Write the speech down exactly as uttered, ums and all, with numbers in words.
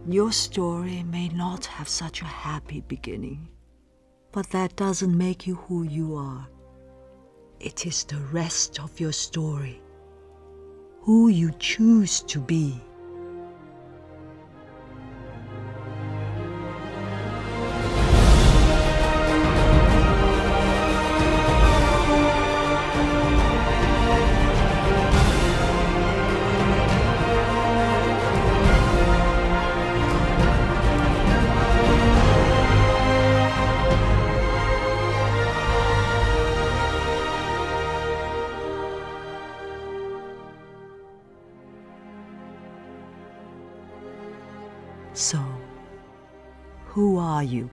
Your story may not have such a happy beginning, but that doesn't make you who you are. It is the rest of your story, who you choose to be. So, who are you?